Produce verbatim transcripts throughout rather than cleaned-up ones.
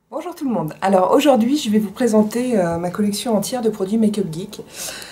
Bonjour tout le monde. Alors aujourd'hui je vais vous présenter euh, ma collection entière de produits Make Up Geek.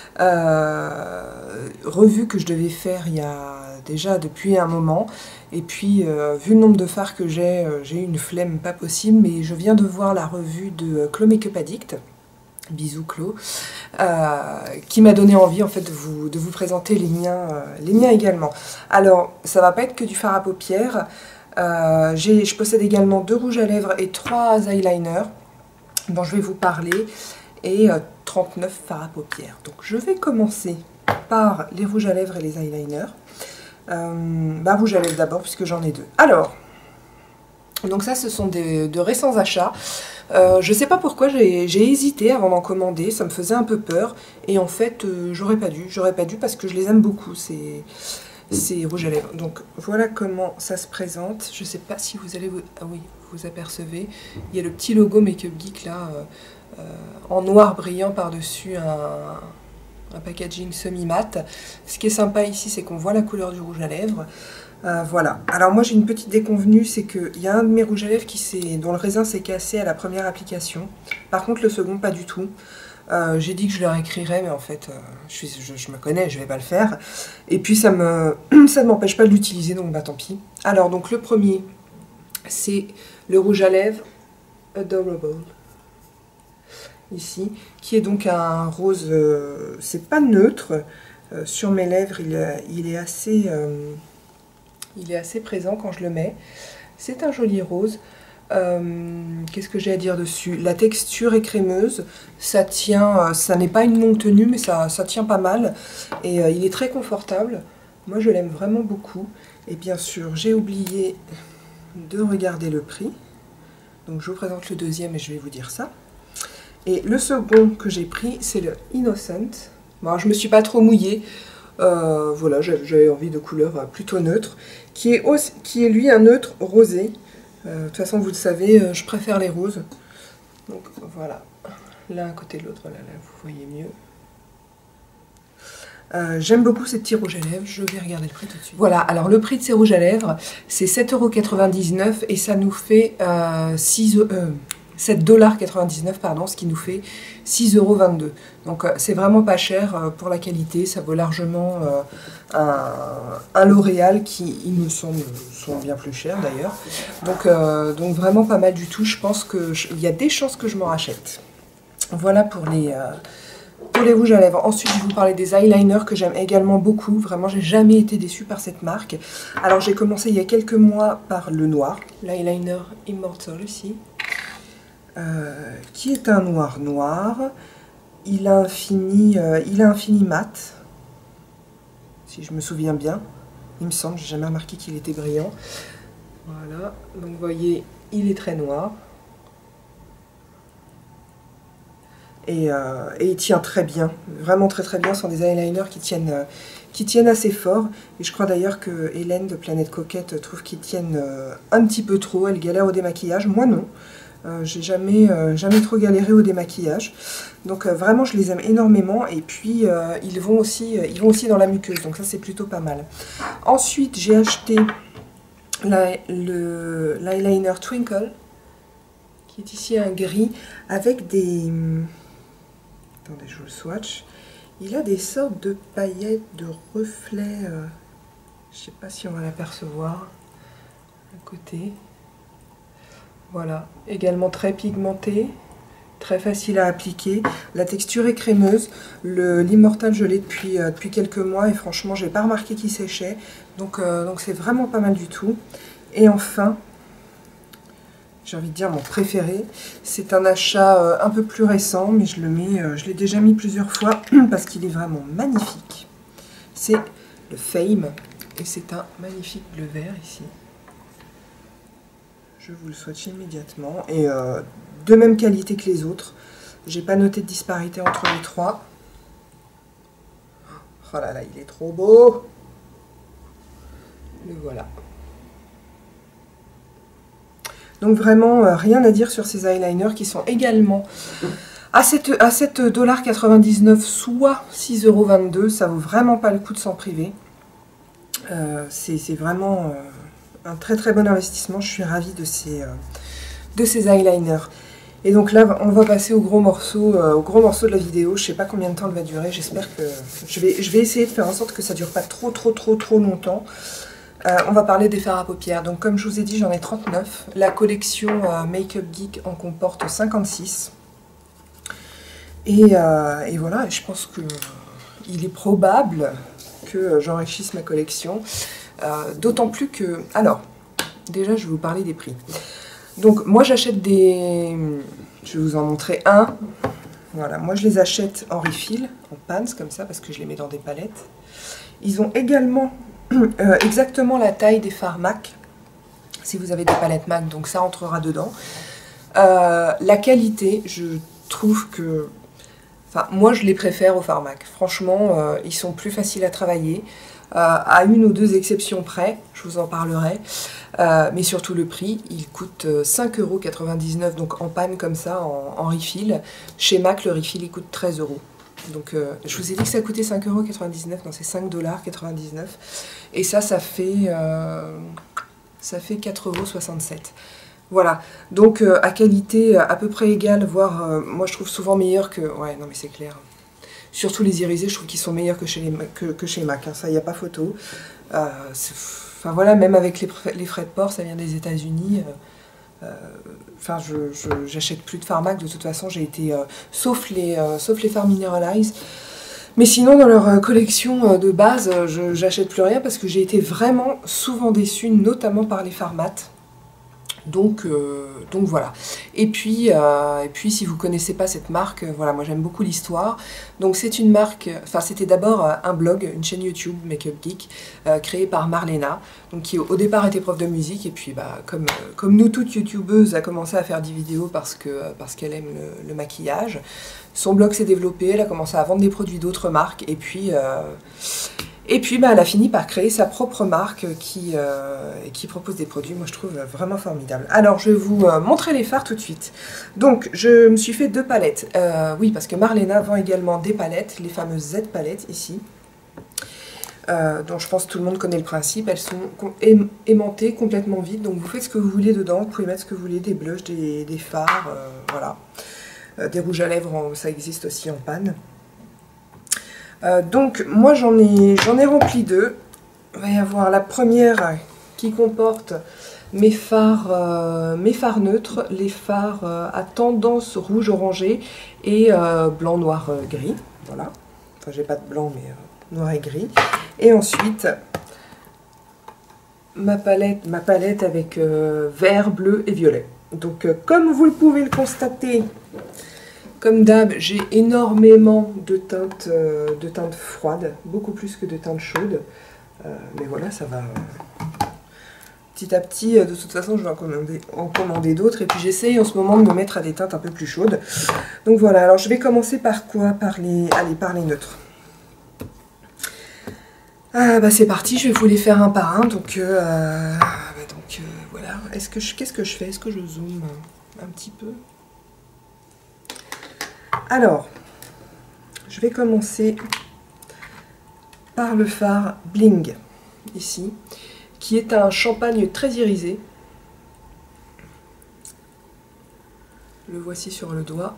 Euh, revue que je devais faire il y a déjà depuis un moment. Et puis euh, vu le nombre de fards que j'ai, euh, j'ai eu une flemme pas possible. Mais je viens de voir la revue de Chloé Make Up Addict. Bisous Chloé, euh, qui m'a donné envie en fait de vous, de vous présenter les miens, euh, les miens également. Alors ça va pas être que du fard à paupières. Euh, je possède également deux rouges à lèvres et trois eyeliners dont je vais vous parler et euh, trente-neuf fards à paupières. Donc je vais commencer par les rouges à lèvres et les eyeliners. Euh, bah, rouges à lèvres d'abord puisque j'en ai deux. Alors, donc ça ce sont des, de récents achats. Euh, je sais pas pourquoi j'ai hésité avant d'en commander, ça me faisait un peu peur et en fait euh, j'aurais pas dû, j'aurais pas dû parce que je les aime beaucoup. C'est C'est rouge à lèvres. Donc voilà comment ça se présente. Je sais pas si vous allez vous... Ah oui, vous apercevez. Il y a le petit logo Make Up Geek là, euh, euh, en noir brillant par-dessus un, un packaging semi-mat. Ce qui est sympa ici, c'est qu'on voit la couleur du rouge à lèvres. Euh, voilà. Alors moi j'ai une petite déconvenue, c'est qu'il y a un de mes rouges à lèvres qui dont le raisin s'est cassé à la première application. Par contre le second pas du tout. Euh, j'ai dit que je leur écrirais, mais en fait, euh, je, suis, je, je me connais, je vais pas le faire. Et puis ça me, ça ne m'empêche pas de l'utiliser, donc bah tant pis. Alors donc le premier, c'est le rouge à lèvres Adorable, ici, qui est donc un rose, euh, c'est pas neutre, euh, sur mes lèvres, il, il est assez, euh, il est assez présent quand je le mets. C'est un joli rose. Euh, Qu'est-ce que j'ai à dire dessus? La texture est crémeuse, ça tient, ça n'est pas une longue tenue, mais ça, ça tient pas mal. Et euh, il est très confortable. Moi, je l'aime vraiment beaucoup. Et bien sûr, j'ai oublié de regarder le prix. Donc, je vous présente le deuxième et je vais vous dire ça. Et le second que j'ai pris, c'est le Innocent. Bon, je me suis pas trop mouillée. Euh, voilà, j'avais envie de couleur plutôt neutre, qui est, aussi, qui est lui un neutre rosé. Euh, de toute façon, vous le savez, euh, je préfère les roses. Donc voilà, l'un à côté de l'autre, là, là, vous voyez mieux. Euh, J'aime beaucoup ces petits rouges à lèvres, je vais regarder le prix tout de suite. Voilà, alors le prix de ces rouges à lèvres, c'est sept euros quatre-vingt-dix-neuf et ça nous fait euh, sept dollars quatre-vingt-dix-neuf, pardon, ce qui nous fait six euros vingt-deux. Donc euh, c'est vraiment pas cher euh, pour la qualité, ça vaut largement euh, un, un L'Oréal qui, il me semble, sont bien plus chers d'ailleurs. Donc, euh, donc vraiment pas mal du tout, je pense qu'il y a des chances que je m'en rachète. Voilà pour les... Euh, Pour les rouges à lèvres. Ensuite, je vais vous parler des eyeliners que j'aime également beaucoup. Vraiment, j'ai jamais été déçue par cette marque. Alors, j'ai commencé il y a quelques mois par le noir, l'eyeliner Immortal ici, euh, qui est un noir noir. Il a un fini, euh, il a un fini mat, si je me souviens bien. Il me semble, j'ai jamais remarqué qu'il était brillant. Voilà. Donc, vous voyez, il est très noir. Et, euh, et il tient très bien, vraiment très très bien. Ce sont des eyeliners qui tiennent, euh, qui tiennent assez fort. Et je crois d'ailleurs que Hélène de Planète Coquette trouve qu'ils tiennent euh, un petit peu trop. Elle galère au démaquillage. Moi non. Euh, J'ai jamais, euh, jamais trop galéré au démaquillage. Donc euh, vraiment je les aime énormément. Et puis euh, ils, vont aussi, euh, ils vont aussi dans la muqueuse. Donc ça c'est plutôt pas mal. Ensuite j'ai acheté l'eyeliner Twinkle, qui est ici un gris avec des... Attendez, je vous le swatch. Il a des sortes de paillettes, de reflets. Euh, je ne sais pas si on va l'apercevoir. À côté. Voilà. Également très pigmenté. Très facile à appliquer. La texture est crémeuse. L'Immortal, je l'ai depuis, euh, depuis quelques mois. Et franchement, je n'ai pas remarqué qu'il séchait. Donc euh, donc c'est vraiment pas mal du tout. Et enfin... j'ai envie de dire mon préféré, c'est un achat euh, un peu plus récent, mais je le mets, euh, je l'ai déjà mis plusieurs fois parce qu'il est vraiment magnifique. C'est le Fame et c'est un magnifique bleu vert ici. Je vous le swatch immédiatement et euh, de même qualité que les autres. J'ai pas noté de disparité entre les trois. Oh là là, il est trop beau. Le voilà. Donc vraiment, euh, rien à dire sur ces eyeliners qui sont également à sept dollars quatre-vingt-dix-neuf, soit six euros vingt-deux. Ça vaut vraiment pas le coup de s'en priver. Euh, c'est vraiment euh, un très très bon investissement. Je suis ravie de ces, euh, de ces eyeliners. Et donc là, on va passer au gros morceau, euh, au gros morceau de la vidéo. Je sais pas combien de temps elle va durer. J'espère que je vais, je vais essayer de faire en sorte que ça dure pas trop, trop, trop, trop longtemps. Euh, on va parler des fards à paupières. Donc comme je vous ai dit, j'en ai trente-neuf. La collection euh, Makeup Geek en comporte cinquante-six. Et, euh, et voilà, je pense que il est probable que j'enrichisse ma collection. Euh, D'autant plus que... Alors, déjà, je vais vous parler des prix. Donc, moi, j'achète des... Je vais vous en montrer un. Voilà, moi, je les achète en refill, en pans, comme ça, parce que je les mets dans des palettes. Ils ont également euh, exactement la taille des fards MAC, si vous avez des palettes MAC, donc ça entrera dedans. Euh, la qualité, je trouve que... Enfin, moi, je les préfère aux fards MAC. Franchement, euh, ils sont plus faciles à travailler. Euh, à une ou deux exceptions près, je vous en parlerai, euh, mais surtout le prix, il coûte cinq euros quatre-vingt-dix-neuf, donc en panne comme ça, en, en refill. Chez MAC, le refill il coûte treize euros. Donc euh, je vous ai dit que ça coûtait cinq euros quatre-vingt-dix-neuf, non c'est cinq dollars quatre-vingt-dix-neuf, et ça, ça fait, euh, ça fait quatre euros soixante-sept. Voilà, donc euh, à qualité à peu près égale, voire euh, moi je trouve souvent meilleur que... Ouais, non mais c'est clair. Surtout les irisés, je trouve qu'ils sont meilleurs que chez, les, que, que chez MAC, hein, ça, il n'y a pas photo. Euh, enfin voilà, même avec les, les frais de port, ça vient des États-Unis. Euh, euh, enfin, je j'achète plus de fards MAC, de toute façon, j'ai été... Euh, sauf, les, euh, sauf les fards Mineralize. Mais sinon, dans leur euh, collection euh, de base, euh, je j'achète plus rien parce que j'ai été vraiment souvent déçue, notamment par les fards mat. Donc, euh, donc voilà. Et puis, euh, et puis, si vous ne connaissez pas cette marque, euh, voilà, moi j'aime beaucoup l'histoire. Donc c'est une marque, enfin c'était d'abord euh, un blog, une chaîne YouTube, Makeup Geek, euh, créée par Marlena, donc qui au départ était prof de musique, et puis bah, comme, euh, comme nous toutes youtubeuses, a commencé à faire des vidéos parce que euh, parce qu'elle aime le, le maquillage. Son blog s'est développé, elle a commencé à vendre des produits d'autres marques, et puis... Euh, Et puis, bah, elle a fini par créer sa propre marque qui, euh, qui propose des produits, moi je trouve vraiment formidable. Alors, je vais vous euh, montrer les fards tout de suite. Donc, je me suis fait deux palettes. Euh, oui, parce que Marlena vend également des palettes, les fameuses Z palettes ici. Euh, dont je pense que tout le monde connaît le principe. Elles sont aimantées, complètement vides. Donc, vous faites ce que vous voulez dedans. Vous pouvez mettre ce que vous voulez, des blushs, des, des fards, euh, voilà. Euh, des rouges à lèvres, ça existe aussi en panne. Euh, donc moi j'en ai, j'en ai rempli deux. Il va y avoir la première qui comporte mes fards, euh, mes fards neutres, les fards euh, à tendance rouge orangé et euh, blanc, noir, euh, gris. Voilà. Enfin j'ai pas de blanc mais euh, noir et gris. Et ensuite ma palette, ma palette avec euh, vert, bleu et violet. Donc euh, comme vous le pouvez le constater, comme d'hab, j'ai énormément de teintes, euh, de teintes froides, beaucoup plus que de teintes chaudes. Euh, mais voilà, ça va euh, petit à petit. Euh, de toute façon, je vais en commander, en commander d'autres. Et puis j'essaye en ce moment de me mettre à des teintes un peu plus chaudes. Donc voilà, alors je vais commencer par quoi? Par les, allez, par les neutres. Ah, bah c'est parti, je vais vous les faire un par un. Donc, euh, bah donc euh, voilà. Est-ce que je, qu'est-ce que je fais? Est-ce que je zoome un petit peu? Alors, je vais commencer par le fard Bling, ici, qui est un champagne très irisé. Le voici sur le doigt.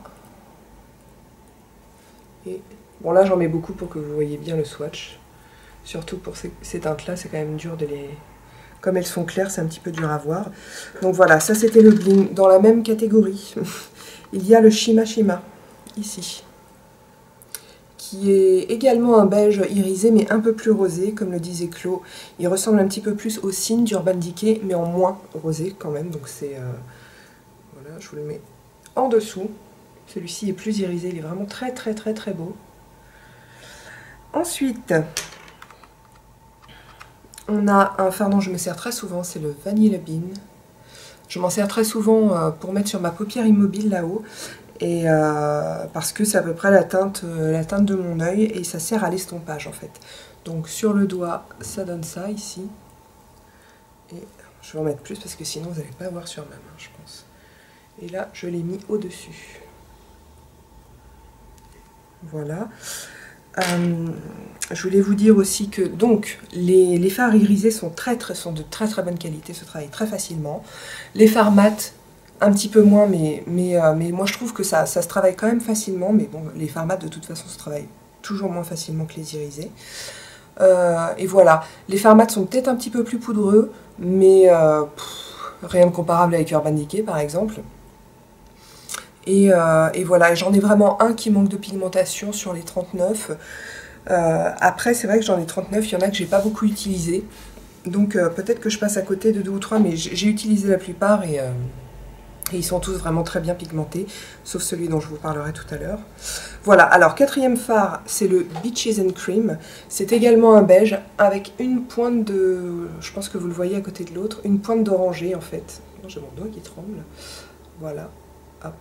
Et bon, là, j'en mets beaucoup pour que vous voyez bien le swatch. Surtout pour ces, ces teintes-là, c'est quand même dur de les... Comme elles sont claires, c'est un petit peu dur à voir. Donc voilà, ça c'était le Bling. Dans la même catégorie, il y a le Shima Shima. Ici, qui est également un beige irisé mais un peu plus rosé, comme le disait Chloé. Il ressemble un petit peu plus au signe d'Urban Decay mais en moins rosé quand même, donc c'est euh, voilà, je vous le mets en dessous. Celui-ci est plus irisé, il est vraiment très très très très beau. Ensuite on a un fard dont je me sers très souvent, c'est le Vanilla Bean. Je m'en sers très souvent euh, pour mettre sur ma paupière immobile là-haut. Et euh, parce que c'est à peu près la teinte, euh, la teinte de mon œil et ça sert à l'estompage en fait. Donc sur le doigt, ça donne ça ici. Et je vais en mettre plus parce que sinon vous n'allez pas voir sur ma main, je pense. Et là, je l'ai mis au-dessus. Voilà. Euh, je voulais vous dire aussi que donc les, les fards irisés sont, très, très, sont de très très bonne qualité, se travaillent très facilement. Les fards mat, un petit peu moins, mais, mais, euh, mais moi je trouve que ça, ça se travaille quand même facilement. Mais bon, les fards mat de toute façon se travaillent toujours moins facilement que les irisés. Euh, et voilà, les fards mat sont peut-être un petit peu plus poudreux, mais euh, pff, rien de comparable avec Urban Decay par exemple. Et, euh, et voilà, j'en ai vraiment un qui manque de pigmentation sur les trente-neuf. Euh, après, c'est vrai que j'en ai trente-neuf, il y en a que j'ai pas beaucoup utilisé. Donc euh, peut-être que je passe à côté de deux ou trois, mais j'ai utilisé la plupart et, euh, et ils sont tous vraiment très bien pigmentés, sauf celui dont je vous parlerai tout à l'heure. Voilà, alors quatrième fard, c'est le Beaches and Cream. C'est également un beige avec une pointe de... Je pense que vous le voyez à côté de l'autre, une pointe d'oranger en fait. J'ai mon doigt qui tremble. Voilà, hop.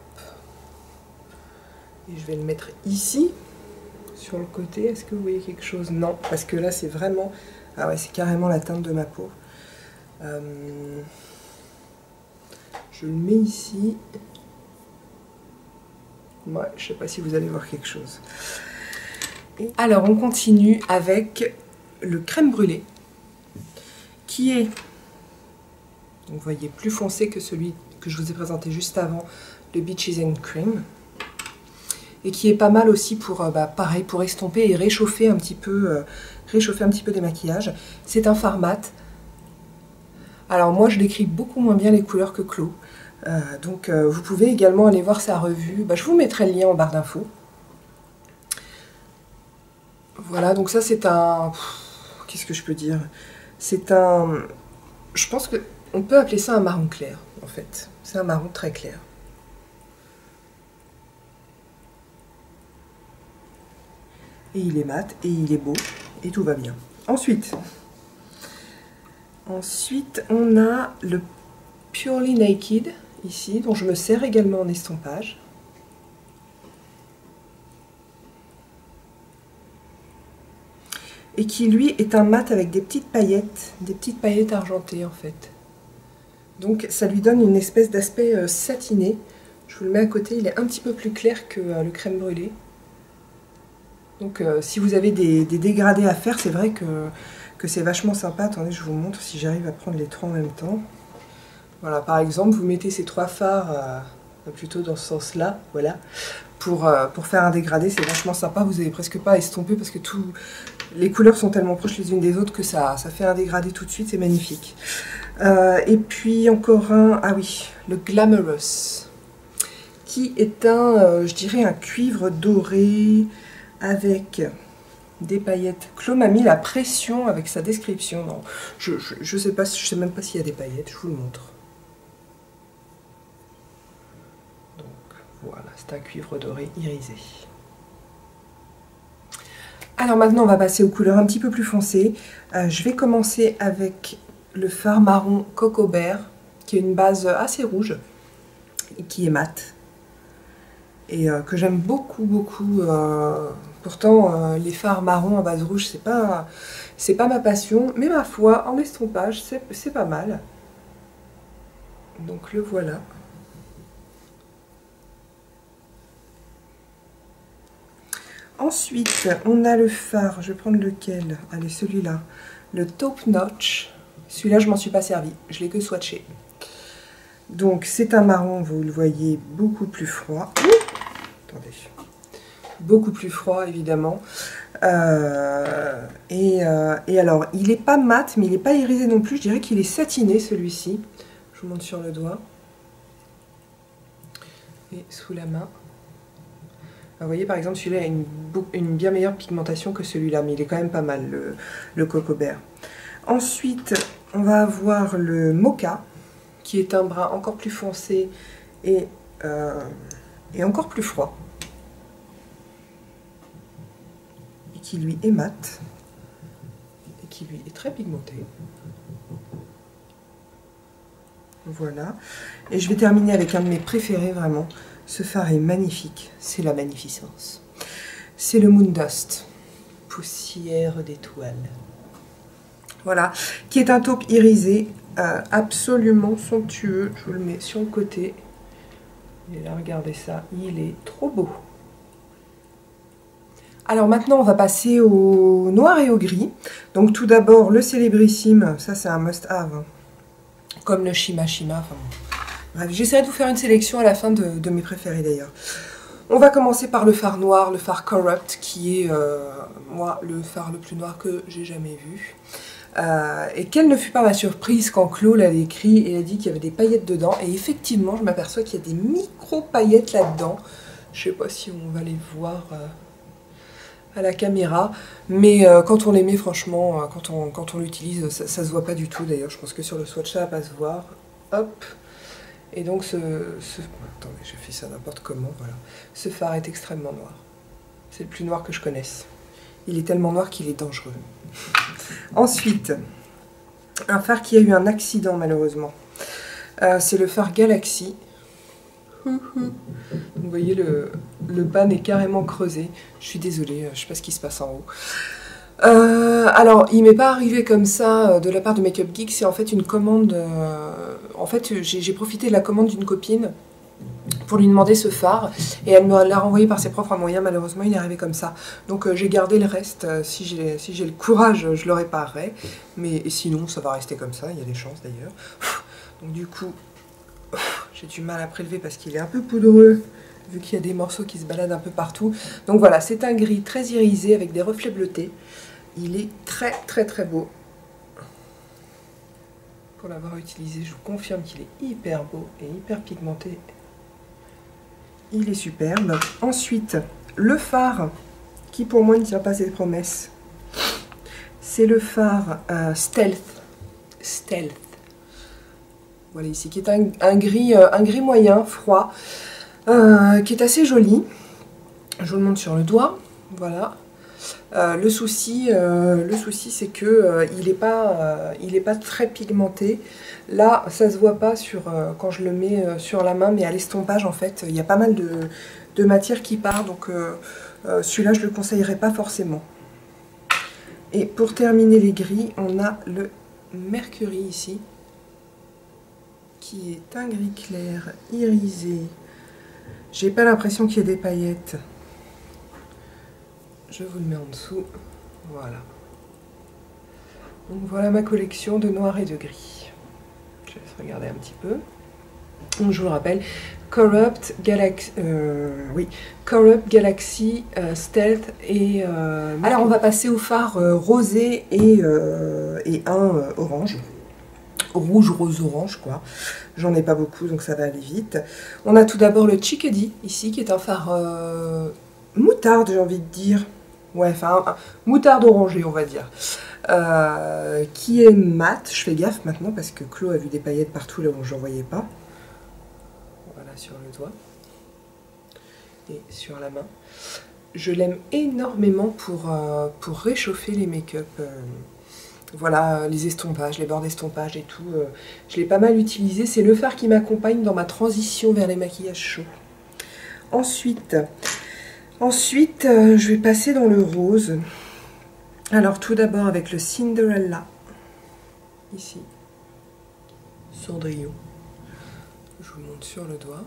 Et je vais le mettre ici, sur le côté. Est-ce que vous voyez quelque chose? Non, parce que là c'est vraiment... Ah ouais, c'est carrément la teinte de ma peau. Euh... Je le mets ici. Ouais, je sais pas si vous allez voir quelque chose. Et alors on continue avec le crème brûlée, qui est, vous voyez, plus foncé que celui que je vous ai présenté juste avant, le Beaches and Cream. Et qui est pas mal aussi pour, euh, bah, pareil, pour estomper et réchauffer un petit peu, euh, réchauffer un petit peu des maquillages. C'est un fard mat. Alors moi, je décris beaucoup moins bien les couleurs que Chloé. Euh, donc euh, vous pouvez également aller voir sa revue. Bah, je vous mettrai le lien en barre d'infos. Voilà, donc ça c'est un... Qu'est-ce que je peux dire? C'est un... Je pense que on peut appeler ça un marron clair, en fait. C'est un marron très clair. Et il est mat, et il est beau, et tout va bien. Ensuite, ensuite on a le Purely Naked, ici, dont je me sers également en estompage. Et qui, lui, est un mat avec des petites paillettes, des petites paillettes argentées, en fait. Donc, ça lui donne une espèce d'aspect euh, satiné. Je vous le mets à côté, il est un petit peu plus clair que euh, le crème brûlée. Donc euh, si vous avez des, des dégradés à faire, c'est vrai que, que c'est vachement sympa. Attendez, je vous montre si j'arrive à prendre les trois en même temps. Voilà, par exemple, vous mettez ces trois fards euh, plutôt dans ce sens-là, voilà. Pour, euh, pour faire un dégradé, c'est vachement sympa. Vous n'avez presque pas à estomper parce que tout, les couleurs sont tellement proches les unes des autres que ça, ça fait un dégradé tout de suite, c'est magnifique. Euh, et puis encore un, ah oui, le Glamorous, qui est un, euh, je dirais, un cuivre doré avec des paillettes. Chloé m'a mis la pression avec sa description. Non, je, je, je sais pas, je sais même pas s'il y a des paillettes, je vous le montre. Donc voilà, c'est un cuivre doré irisé. Alors maintenant on va passer aux couleurs un petit peu plus foncées. Euh, je vais commencer avec le fard marron Coco Bear, qui est une base assez rouge et qui est mat. Et euh, que j'aime beaucoup, beaucoup. Euh, pourtant, euh, les fards marrons en base rouge, c'est pas, c'est pas ma passion. Mais ma foi, en estompage, c'est pas mal. Donc le voilà. Ensuite, on a le fard. Je vais prendre lequel? Allez, celui-là. Le Top Notch. Celui-là, je m'en suis pas servi. Je l'ai que swatché. Donc, c'est un marron, vous le voyez, beaucoup plus froid. Attendez. Beaucoup plus froid, évidemment. Euh, et, euh, et alors, il n'est pas mat, mais il n'est pas irisé non plus. Je dirais qu'il est satiné, celui-ci. Je vous montre sur le doigt. Et sous la main. Vous voyez, par exemple, celui-là a une, une bien meilleure pigmentation que celui-là, mais il est quand même pas mal, le, le Coco Bear. Ensuite, on va avoir le Mocha, qui est un brun encore plus foncé et, euh, et encore plus froid. Et qui, lui, est mat. Et qui, lui, est très pigmenté. Voilà. Et je vais terminer avec un de mes préférés, vraiment. Ce fard est magnifique, c'est la magnificence. C'est le Moon Dust, poussière d'étoiles. Voilà, qui est un taupe irisé, euh, absolument somptueux. Je vous le mets sur le côté. Et là, regardez ça, il est trop beau. Alors maintenant, on va passer au noir et au gris. Donc tout d'abord, le Célébrissime, ça c'est un must-have. Comme le Shima Shima, enfin, Bref, j'essaierai de vous faire une sélection à la fin de, de mes préférés d'ailleurs. On va commencer par le fard noir, le fard Corrupt, qui est, euh, moi, le fard le plus noir que j'ai jamais vu. Euh, et quelle ne fut pas ma surprise quand Chloé l'a écrit et a dit qu'il y avait des paillettes dedans. Et effectivement, je m'aperçois qu'il y a des micro-paillettes là-dedans. Je sais pas si on va les voir euh, à la caméra. Mais euh, quand on les met, franchement, euh, quand on, quand on l'utilise, ça, ça se voit pas du tout. D'ailleurs, je pense que sur le swatch, ça va pas se voir. Hop. Et donc, ce, ce... Attendez, j'ai fait ça n'importe comment, voilà. Ce fard est extrêmement noir. C'est le plus noir que je connaisse. Il est tellement noir qu'il est dangereux. Ensuite, un fard qui a eu un accident, malheureusement. Euh, c'est le fard Galaxy. Vous voyez, le, le ban est carrément creusé. Je suis désolée, je ne sais pas ce qui se passe en haut. Euh, alors, il m'est pas arrivé comme ça euh, de la part de Make Up Geek, c'est en fait une commande. Euh, en fait, j'ai profité de la commande d'une copine pour lui demander ce fard et elle me l'a renvoyé par ses propres moyens. Malheureusement, il est arrivé comme ça. Donc, euh, j'ai gardé le reste. Euh, si j'ai si j'ai le courage, je le réparerai. Mais sinon, ça va rester comme ça. Il y a des chances d'ailleurs. Donc, du coup, j'ai du mal à prélever parce qu'il est un peu poudreux, vu qu'il y a des morceaux qui se baladent un peu partout. Donc voilà, c'est un gris très irisé avec des reflets bleutés. Il est très très très beau. Pour l'avoir utilisé, je vous confirme qu'il est hyper beau et hyper pigmenté. Il est superbe. Ensuite, le fard, qui pour moi ne tient pas ses promesses. C'est le fard euh, Stealth. Stealth. Voilà ici, qui est un, un, gris, euh, un gris moyen, froid, euh, qui est assez joli. Je vous le montre sur le doigt. Voilà. Euh, le souci, euh, le souci c'est que euh, il n'est pas, euh, il est pas très pigmenté. Là, ça se voit pas sur, euh, quand je le mets euh, sur la main, mais à l'estompage, en fait, il y a pas mal de, de matière qui part, donc euh, euh, celui-là, je le conseillerais pas forcément. Et pour terminer les gris, on a le Mercury ici, qui est un gris clair, irisé. J'ai pas l'impression qu'il y ait des paillettes. Je vous le mets en dessous, voilà. Donc voilà ma collection de noir et de gris. Je laisse regarder un petit peu. Donc je vous le rappelle, Corrupt, Galaxy, euh, oui, Corrupt, Galaxy, euh, Stealth et... Euh, alors on va passer au fard euh, rosé et, euh, et un euh, orange. Rouge, rose, orange quoi. J'en ai pas beaucoup donc ça va aller vite. On a tout d'abord le Chickadee ici qui est un fard euh, moutarde j'ai envie de dire. Ouais, enfin, un, un, moutarde orangée, on va dire. Euh, qui est mat. Je fais gaffe maintenant parce que Chloé a vu des paillettes partout là où j'en voyais pas. Voilà, sur le doigt. Et sur la main. Je l'aime énormément pour, euh, pour réchauffer les make-up. Euh, voilà, les estompages, les bords d'estompage et tout. Euh, je l'ai pas mal utilisé. C'est le fard qui m'accompagne dans ma transition vers les maquillages chauds. Ensuite... Ensuite, euh, je vais passer dans le rose. Alors, tout d'abord avec le Cinderella. Ici. Cendrillon. Je vous montre sur le doigt.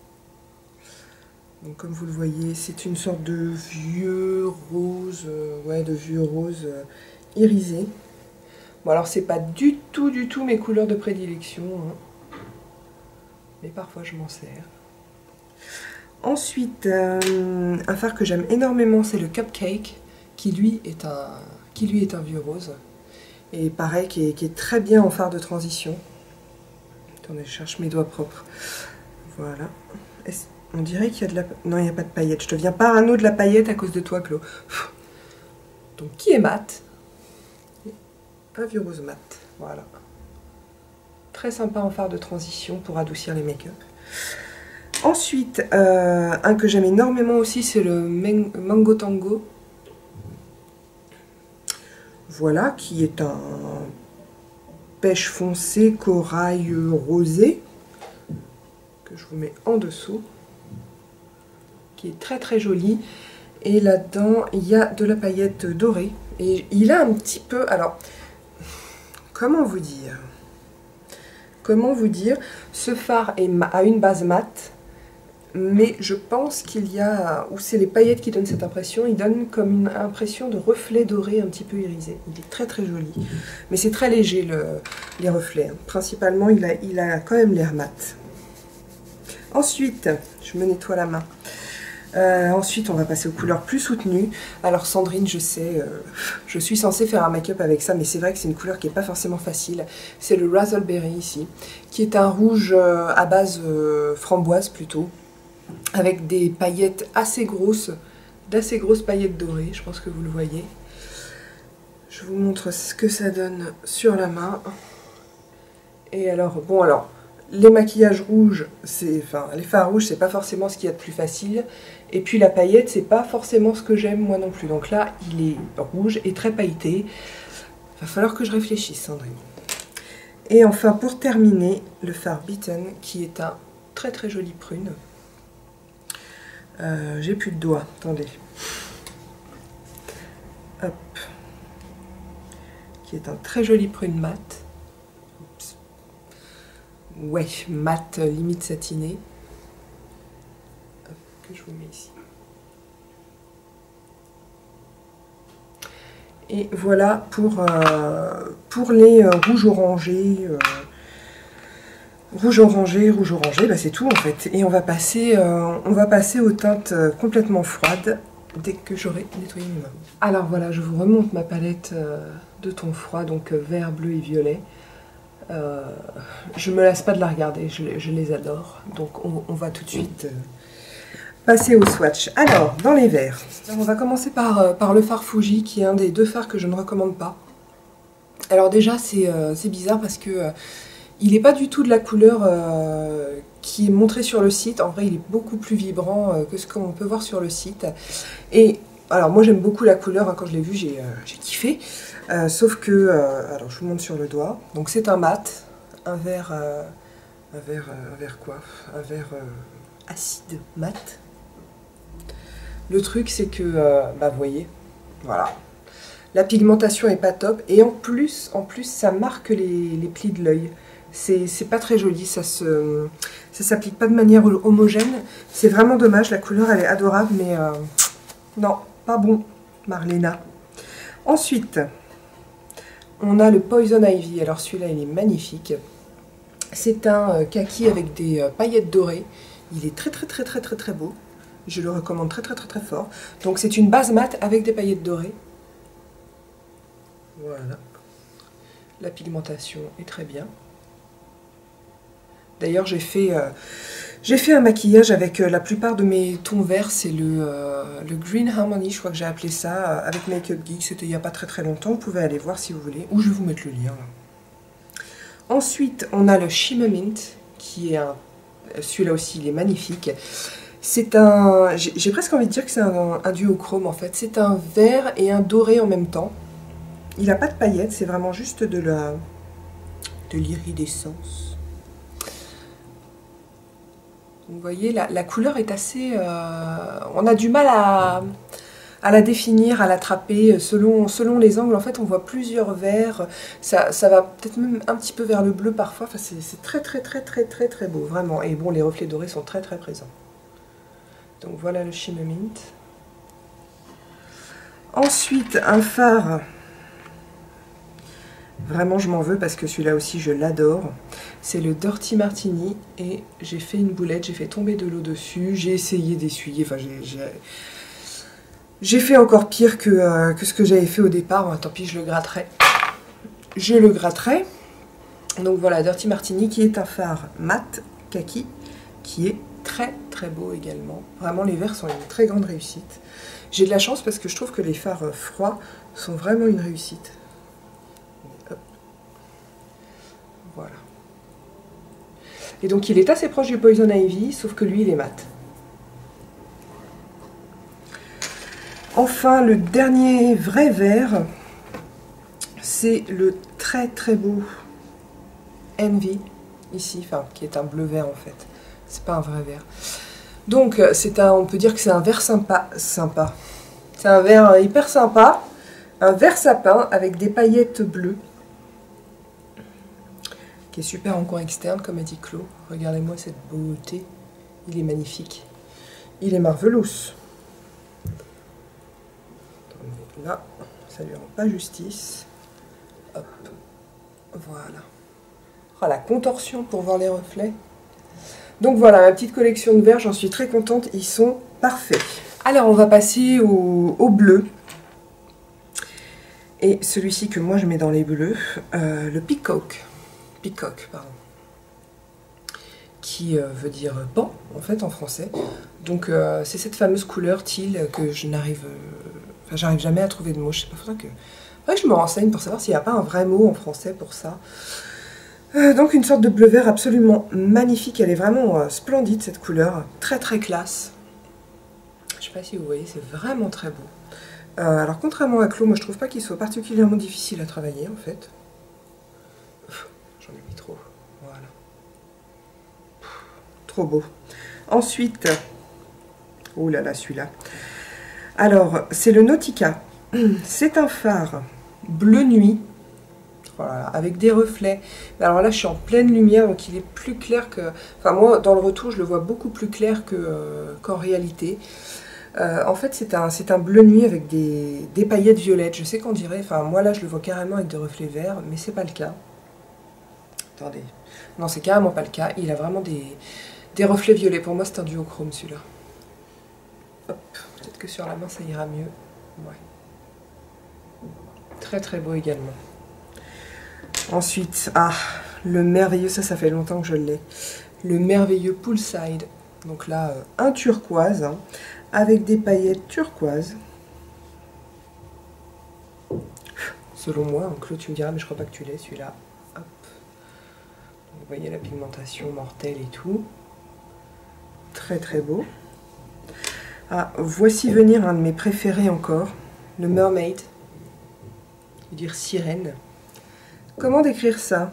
Donc, comme vous le voyez, c'est une sorte de vieux rose. Euh, ouais, de vieux rose euh, irisé. Bon, alors, c'est pas du tout, du tout mes couleurs de prédilection. Hein. Mais parfois, je m'en sers. Ensuite, euh, un fard que j'aime énormément, c'est le Cupcake, qui lui est un, qui lui est un vieux rose. Et pareil, qui est, qui est très bien en fard de transition. Attendez, je cherche mes doigts propres. Voilà. On dirait qu'il y a de la... Non, il n'y a pas de paillettes. Je deviens parano de la paillette à cause de toi, Chloé. Donc, qui est mat. Un vieux rose mat. Voilà. Très sympa en fard de transition pour adoucir les make-up. Ensuite, euh, un que j'aime énormément aussi, c'est le Mango Tango. Voilà, qui est un pêche foncé, corail rosé, que je vous mets en dessous, qui est très très joli. Et là-dedans, il y a de la paillette dorée. Et il a un petit peu... Alors, comment vous dire Comment vous dire Ce fard est, a une base mate. Mais je pense qu'il y a, ou c'est les paillettes qui donnent cette impression, il donne comme une impression de reflet doré un petit peu irisé. Il est très très joli, mais c'est très léger le, les reflets. Principalement, il a, il a quand même l'air mat. Ensuite, je me nettoie la main. Euh, ensuite, on va passer aux couleurs plus soutenues. Alors Sandrine, je sais, euh, je suis censée faire un make-up avec ça, mais c'est vrai que c'est une couleur qui n'est pas forcément facile. C'est le Razzleberry ici, qui est un rouge euh, à base euh, framboise plutôt, avec des paillettes assez grosses, d'assez grosses paillettes dorées, je pense que vous le voyez. Je vous montre ce que ça donne sur la main. Et alors, bon alors, les maquillages rouges, c'est, enfin, les fards rouges, c'est pas forcément ce qu'il y a de plus facile. Et puis la paillette, c'est pas forcément ce que j'aime moi non plus. Donc là, il est rouge et très pailleté. Va falloir que je réfléchisse, Sandrine. Et enfin, pour terminer, le fard Beaten, qui est un très très joli prune. Euh, J'ai plus de doigts, attendez. Hop. Qui est un très joli prune mat. Oups. Ouais, mat limite satiné. Hop, que je vous mets ici. Et voilà pour, euh, pour les euh, rouges orangés. Euh, rouge orangé, rouge orangé, bah c'est tout en fait. Et on va passer, euh, on va passer aux teintes complètement froides dès que j'aurai nettoyé mes mains. Alors voilà, je vous remonte ma palette euh, de tons froids, donc euh, vert, bleu et violet. Euh, je me lasse pas de la regarder, je, je les adore. Donc on, on va tout de suite euh, passer au swatch. Alors, dans les verts, on va commencer par, euh, par le fard Fuji, qui est un des deux fards que je ne recommande pas. Alors déjà, c'est euh, bizarre parce que euh, il n'est pas du tout de la couleur euh, qui est montrée sur le site. En vrai, il est beaucoup plus vibrant euh, que ce qu'on peut voir sur le site. Et alors, moi, j'aime beaucoup la couleur. Hein, quand je l'ai vue, j'ai euh, kiffé. Euh, sauf que, euh, alors, je vous montre sur le doigt. Donc, c'est un mat, un vert, euh, un vert, euh, un vert quoi Un vert euh, acide mat. Le truc, c'est que, euh, bah, vous voyez, voilà. La pigmentation est pas top. Et en plus, en plus, ça marque les, les plis de l'œil. C'est pas très joli, ça se, ça s'applique pas de manière homogène. C'est vraiment dommage, la couleur elle est adorable, mais euh, non, pas bon, Marlena. Ensuite, on a le Poison Ivy. Alors celui-là, il est magnifique. C'est un euh, kaki avec des euh, paillettes dorées. Il est très très très très très très beau. Je le recommande très très très très fort. Donc c'est une base mat avec des paillettes dorées. Voilà. La pigmentation est très bien. D'ailleurs, j'ai fait, euh, j'ai fait un maquillage avec euh, la plupart de mes tons verts. C'est le, euh, le Green Harmony, je crois que j'ai appelé ça, euh, avec Makeup Geek. C'était il n'y a pas très très longtemps. Vous pouvez aller voir si vous voulez. Ou je vais vous mettre le lien. Là. Ensuite, on a le Shimmer Mint, qui est un... Celui-là aussi, il est magnifique. C'est un... J'ai presque envie de dire que c'est un, un duo chrome, en fait. C'est un vert et un doré en même temps. Il n'a pas de paillettes, c'est vraiment juste de la... de l'iridescence. Vous voyez, la, la couleur est assez... Euh, on a du mal à, à la définir, à l'attraper. Selon, selon les angles, en fait, on voit plusieurs verts. Ça, ça va peut-être même un petit peu vers le bleu parfois. Enfin, c'est très, très, très, très, très, très beau, vraiment. Et bon, les reflets dorés sont très, très présents. Donc voilà le Shimmer Mint. Ensuite, un fard... Vraiment, je m'en veux parce que celui-là aussi, je l'adore. C'est le Dirty Martini et j'ai fait une boulette, j'ai fait tomber de l'eau dessus. J'ai essayé d'essuyer, enfin, j'ai fait encore pire que, euh, que ce que j'avais fait au départ. Tant pis, je le gratterai. Je le gratterai. Donc voilà, Dirty Martini qui est un fard mat kaki qui est très très beau également. Vraiment, les verts sont une très grande réussite. J'ai de la chance parce que je trouve que les fards froids sont vraiment une réussite. Voilà. Et donc il est assez proche du Poison Ivy, sauf que lui il est mat. Enfin, le dernier vrai vert, c'est le très très beau Envy, ici, enfin qui est un bleu vert en fait. C'est pas un vrai vert. Donc c'est un, on peut dire que c'est un vert sympa, sympa. C'est un vert hyper sympa, un vert sapin avec des paillettes bleues. Qui est super en coin externe, comme a dit Chloé. Regardez-moi cette beauté. Il est magnifique. Il est marvelous. Là, ça lui rend pas justice. Hop. Voilà. Oh, la contorsion pour voir les reflets. Donc voilà, ma petite collection de verres, j'en suis très contente, ils sont parfaits. Alors on va passer au, au bleu. Et celui-ci que moi je mets dans les bleus, euh, le Peacock. Peacock, pardon. Qui euh, veut dire pan, en fait, en français. Donc euh, c'est cette fameuse couleur teal que je n'arrive... Euh, enfin, j'arrive jamais à trouver de mot. Je sais pas, faudrait que... faudrait que je me renseigne pour savoir s'il n'y a pas un vrai mot en français pour ça. Euh, donc une sorte de bleu vert absolument magnifique. Elle est vraiment euh, splendide, cette couleur. Très très classe. Je sais pas si vous voyez, c'est vraiment très beau. Euh, alors contrairement à Clos, moi je trouve pas qu'il soit particulièrement difficile à travailler en fait. J'en ai mis trop. Voilà. Trop beau. Ensuite, oh là là celui-là. Alors c'est le Nautica. C'est un phare bleu nuit. Voilà, avec des reflets. Alors là je suis en pleine lumière donc il est plus clair que... Enfin moi dans le retour je le vois beaucoup plus clair que, euh, qu'en réalité. Euh, en fait, c'est un, c'est un bleu nuit avec des, des paillettes violettes. Je sais qu'on dirait, enfin moi là je le vois carrément avec des reflets verts, mais c'est pas le cas. Attendez, non c'est carrément pas le cas. Il a vraiment des, des reflets violets. Pour moi c'est un duochrome celui-là. Hop, peut-être que sur la main ça ira mieux. Ouais. Très très beau également. Ensuite, ah, le merveilleux, ça ça fait longtemps que je l'ai. Le merveilleux Poolside. Donc là, euh, un turquoise. Hein, avec des paillettes turquoises. Selon moi, donc Claude, tu me diras, mais je crois pas que tu l'aies celui-là. Hop. Vous voyez la pigmentation mortelle et tout. Très très beau. Ah, voici venir un de mes préférés encore, le Mermaid. Je veux dire sirène. Comment décrire ça?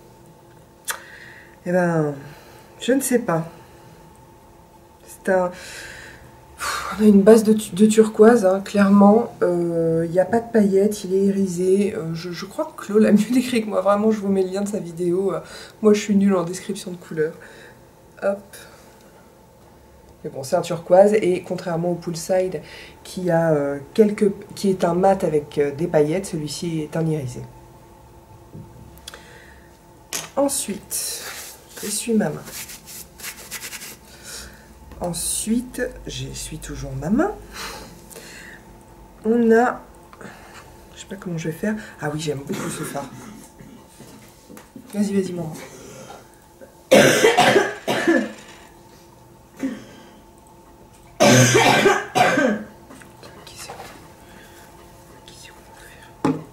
Eh ben, je ne sais pas. C'est un... On a une base de, de turquoise, hein, clairement. Il euh, n'y a pas de paillettes, il est irisé. Euh, je, je crois que Claude l'a mieux décrit que moi. Vraiment, je vous mets le lien de sa vidéo. Euh, moi, je suis nulle en description de couleurs. Hop. Mais bon, c'est un turquoise. Et contrairement au Poolside, qui, a, euh, quelques, qui est un mat avec euh, des paillettes, celui-ci est un irisé. Ensuite, j'essuie ma main. Ensuite, j'essuie toujours ma main. On a... Je sais pas comment je vais faire. Ah oui, j'aime beaucoup ce phare. Vas-y, vas-y, maman. Qui c'est Qui c'est qu'on va faire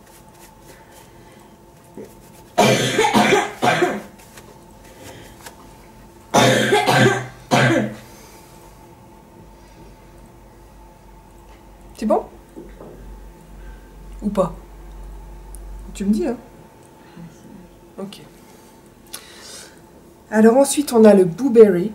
C'est bon? Ou pas? Tu me dis, hein? Ok. Alors ensuite, on a le Blueberry,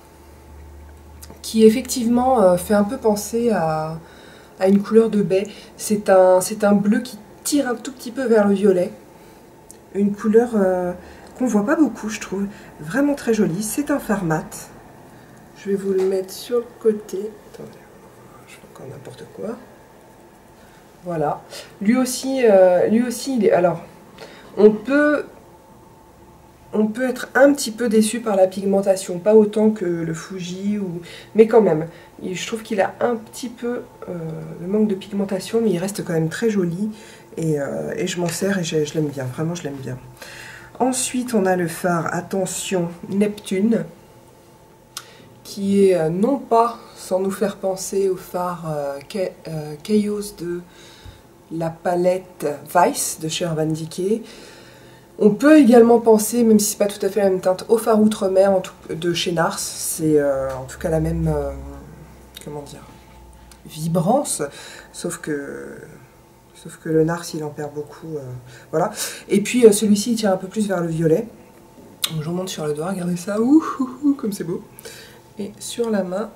qui effectivement euh, fait un peu penser à, à une couleur de baie. C'est un, c'est un bleu qui tire un tout petit peu vers le violet. Une couleur euh, qu'on voit pas beaucoup, je trouve. Vraiment très jolie. C'est un phare mat. Je vais vous le mettre sur le côté. Attendez. Je fais encore n'importe quoi. Voilà. Lui aussi, euh, lui aussi, il est. Alors, on peut, on peut être un petit peu déçu par la pigmentation, pas autant que le Fuji, ou, mais quand même. Je trouve qu'il a un petit peu euh, le manque de pigmentation, mais il reste quand même très joli. Et, euh, et je m'en sers et je, je l'aime bien. Vraiment, je l'aime bien. Ensuite, on a le phare, attention, Neptune, qui est euh, non pas, sans nous faire penser au phare euh, euh, Chaos de la palette Vice de chez Urban Decay. On peut également penser, même si c'est pas tout à fait la même teinte, au phare Outre-mer de chez Nars. C'est euh, en tout cas la même, euh, comment dire, vibrance, sauf que, sauf que le Nars il en perd beaucoup. Euh, voilà. Et puis euh, celui-ci il tire un peu plus vers le violet. Donc, je remonte sur le doigt, regardez ça, ouh, ouh, ouh, comme c'est beau. Et sur la main,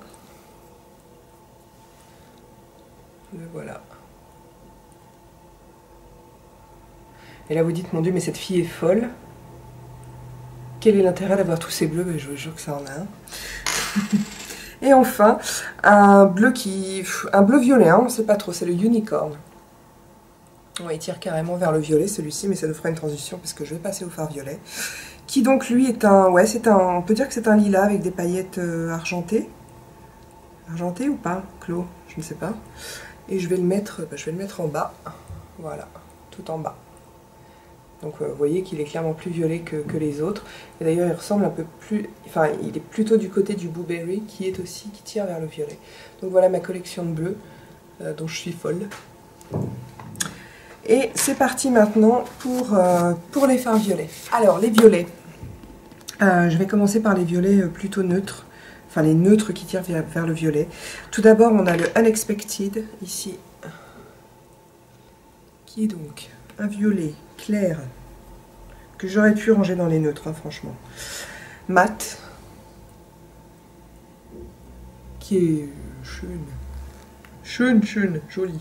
le voilà. Et là vous dites, mon Dieu, mais cette fille est folle. Quel est l'intérêt d'avoir tous ces bleus? Ben, je vous jure que ça en a un. Et enfin, un bleu qui, un bleu violet, hein, on ne sait pas trop, c'est le Unicorn. Ouais, il tire carrément vers le violet celui-ci, mais ça nous fera une transition parce que je vais passer au phare violet. qui donc lui est un, ouais c'est un, on peut dire que c'est un lilas avec des paillettes euh, argentées. Argentées ou pas, Clo? Je ne sais pas. Et je vais le mettre, bah, je vais le mettre en bas, voilà, tout en bas. Donc euh, vous voyez qu'il est clairement plus violet que, que les autres. Et d'ailleurs il ressemble un peu plus, enfin il est plutôt du côté du Blueberry qui est aussi, qui tire vers le violet. Donc voilà ma collection de bleus, euh, dont je suis folle. Et c'est parti maintenant pour, euh, pour les fards violets. Alors les violets, euh, je vais commencer par les violets plutôt neutres. Enfin les neutres qui tirent vers, vers le violet. Tout d'abord on a le Unexpected ici, qui est donc un violet clair, que j'aurais pu ranger dans les neutres, hein, franchement. Mat, qui est schön, schön, schön, joli.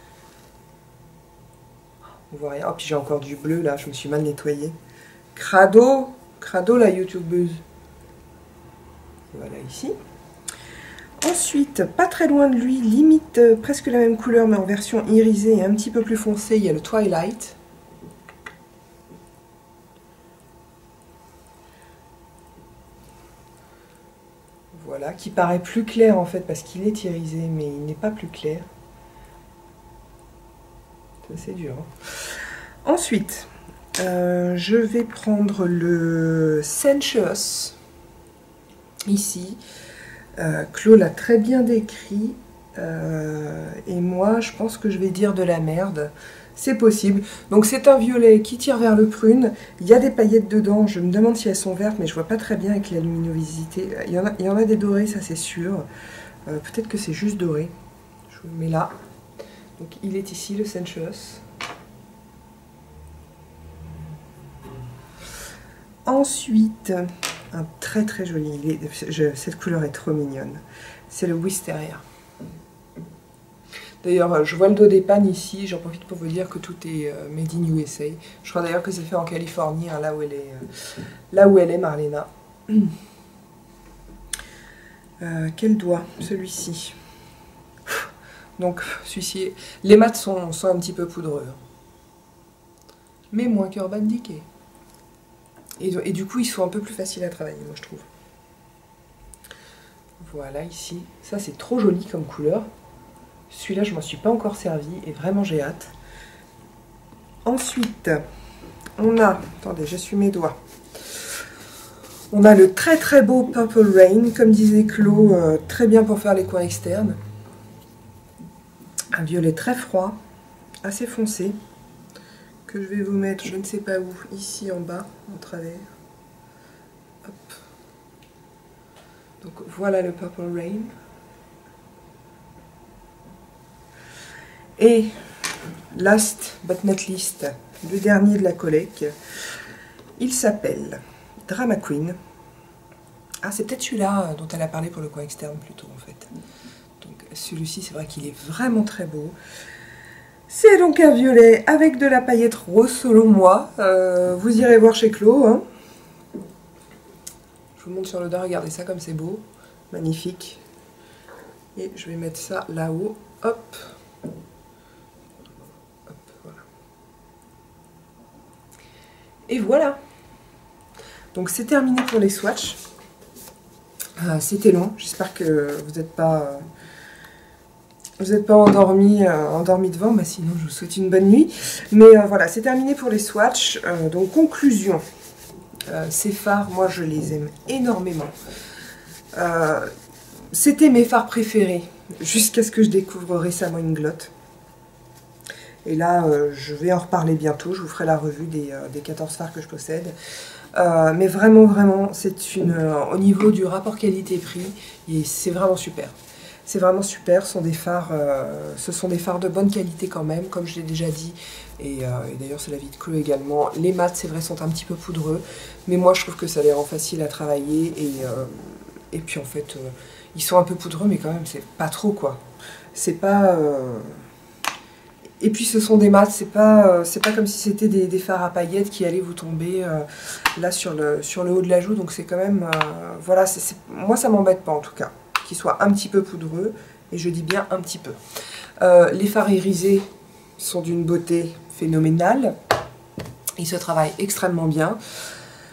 On voit rien. Oh, puis j'ai encore du bleu là, je me suis mal nettoyée. Crado, Crado la youtubeuse. Voilà ici. Ensuite, pas très loin de lui, limite euh, presque la même couleur, mais en version irisée et un petit peu plus foncée, il y a le Twilight. Voilà, qui paraît plus clair en fait, parce qu'il est irisé, mais il n'est pas plus clair. C'est assez dur. Hein. Ensuite, euh, je vais prendre le Sensuous, ici. Euh, Clo l'a très bien décrit, euh, et moi je pense que je vais dire de la merde, c'est possible. Donc c'est un violet qui tire vers le prune, il y a des paillettes dedans, je me demande si elles sont vertes, mais je vois pas très bien avec la luminosité. Il y en a, il y en a des dorés, ça c'est sûr, euh, peut-être que c'est juste doré, je vous le mets là. Donc il est ici le Sensuous. Ensuite, un très très joli, il est, je, cette couleur est trop mignonne, c'est le Wisteria. D'ailleurs, je vois le dos des pannes ici, j'en profite pour vous dire que tout est euh, made in U S A. Je crois d'ailleurs que c'est fait en Californie, hein, là, où elle est, euh, là où elle est, Marlena. Euh, quel doigt? Celui-ci. Donc, celui-ci, les mats sont, sont un petit peu poudreux. Mais moins qu'Urban Decay. Et, et du coup, ils sont un peu plus faciles à travailler, moi, je trouve. Voilà, ici. Ça, c'est trop joli comme couleur. Celui-là, je ne m'en suis pas encore servi et vraiment, j'ai hâte. Ensuite, on a... Attendez, j'essuie mes doigts. On a le très très beau Purple Rain, comme disait Clo, euh, très bien pour faire les coins externes. Un violet très froid, assez foncé, que je vais vous mettre, je ne sais pas où, ici en bas, en travers. Hop. Donc voilà le Purple Rain. Et last but not least, le dernier de la collecte, il s'appelle Drama Queen. Ah, c'est peut-être celui-là dont elle a parlé pour le coin externe plutôt en fait. Donc celui-ci, c'est vrai qu'il est vraiment très beau. C'est donc un violet avec de la paillette rose selon moi. Euh, vous irez voir chez Clo. Hein. Je vous montre sur le dos, regardez ça comme c'est beau. Magnifique. Et je vais mettre ça là-haut. Hop. Hop, voilà. Et voilà. Donc c'est terminé pour les swatchs. Euh, C'était long. J'espère que vous n'êtes pas... Euh, Vous n'êtes pas endormi, euh, endormi devant, bah sinon je vous souhaite une bonne nuit. Mais euh, voilà, c'est terminé pour les swatchs. Euh, donc conclusion, euh, ces fards, moi je les aime énormément. Euh, C'était mes fards préférés, jusqu'à ce que je découvre récemment une glotte. Et là, euh, je vais en reparler bientôt, je vous ferai la revue des, euh, des quatorze fards que je possède. Euh, mais vraiment, vraiment, c'est une, euh, au niveau du rapport qualité-prix, c'est vraiment super. C'est vraiment super, ce sont des fards, euh, ce sont des fards de bonne qualité quand même, comme je l'ai déjà dit. Et, euh, et d'ailleurs, c'est l'avis de Clo également. Les mats, c'est vrai, sont un petit peu poudreux. Mais moi, je trouve que ça les rend faciles à travailler. Et, euh, et puis, en fait, euh, ils sont un peu poudreux, mais quand même, c'est pas trop, quoi. C'est pas... Euh... Et puis, ce sont des mats, c'est pas, euh, c'est pas comme si c'était des, des fards à paillettes qui allaient vous tomber euh, là sur le, sur le haut de la joue. Donc, c'est quand même... Euh, voilà, c'est, c'est... moi, ça m'embête pas, en tout cas. Qui soit un petit peu poudreux, et je dis bien un petit peu. Euh, les fards irisés sont d'une beauté phénoménale, ils se travaillent extrêmement bien.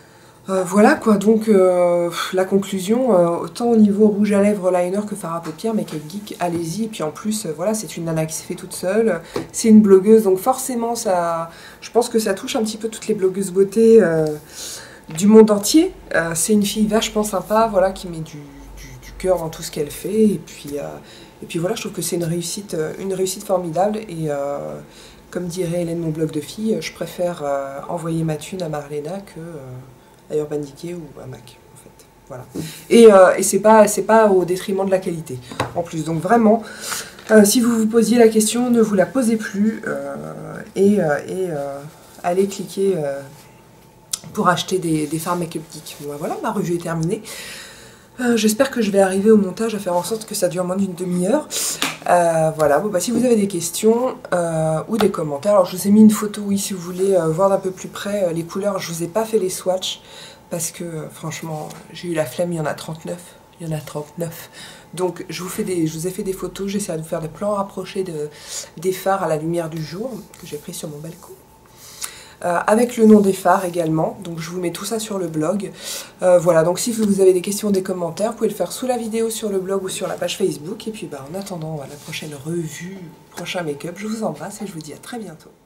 Euh, voilà quoi, donc euh, la conclusion, euh, autant au niveau rouge à lèvres, liner que fard à paupières, Make Up Geek, allez-y. Et puis en plus, euh, voilà, c'est une nana qui se fait toute seule, c'est une blogueuse, donc forcément, ça, je pense que ça touche un petit peu toutes les blogueuses beauté euh, du monde entier. Euh, c'est une fille vachement sympa, voilà, qui met du, du, du cœur dans tout ce qu'elle fait. Et puis, euh, et puis voilà, je trouve que c'est une réussite, une réussite formidable. Et euh, comme dirait Hélène, mon blog de fille, je préfère euh, envoyer ma thune à Marlena que... Euh, à Urban Decay ou à Mac, en fait. Voilà. Et, euh, et c'est pas, c'est pas au détriment de la qualité, en plus. Donc vraiment, euh, si vous vous posiez la question, ne vous la posez plus euh, et, euh, et euh, allez cliquer euh, pour acheter des, des fards Make Up Geek. Bon, voilà, ma revue est terminée. Euh, J'espère que je vais arriver au montage à faire en sorte que ça dure moins d'une demi-heure. Euh, voilà, bon, bah, si vous avez des questions euh, ou des commentaires, alors je vous ai mis une photo, oui, si vous voulez euh, voir d'un peu plus près euh, les couleurs. Je vous ai pas fait les swatchs parce que euh, franchement, j'ai eu la flemme, il y en a trente-neuf. Il y en a trente-neuf. Donc je vous, fais des, je vous ai fait des photos, j'essaie de vous faire des plans rapprochés de, des fards à la lumière du jour que j'ai pris sur mon balcon. Euh, avec le nom des fards également, donc je vous mets tout ça sur le blog. Euh, voilà, donc si vous avez des questions ou des commentaires, vous pouvez le faire sous la vidéo sur le blog ou sur la page Facebook. Et puis bah, en attendant la prochaine revue, prochain make-up, je vous embrasse et je vous dis à très bientôt.